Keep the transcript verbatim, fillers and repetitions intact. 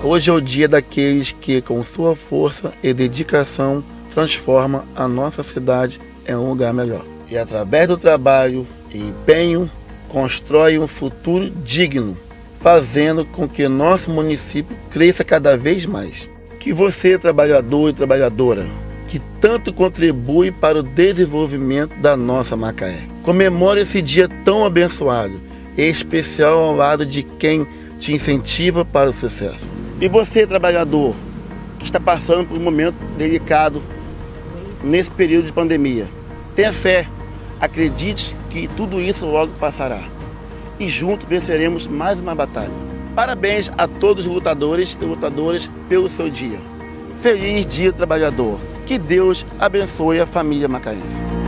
Hoje é o dia daqueles que, com sua força e dedicação, transforma a nossa cidade em um lugar melhor. E através do trabalho e empenho, constrói um futuro digno, fazendo com que nosso município cresça cada vez mais. Que você, trabalhador e trabalhadora, que tanto contribui para o desenvolvimento da nossa Macaé, comemore esse dia tão abençoado, em especial ao lado de quem te incentiva para o sucesso. E você, trabalhador, que está passando por um momento delicado nesse período de pandemia, tenha fé, acredite que tudo isso logo passará. E juntos venceremos mais uma batalha. Parabéns a todos os lutadores e lutadoras pelo seu dia. Feliz Dia do Trabalhador. Que Deus abençoe a família macaense.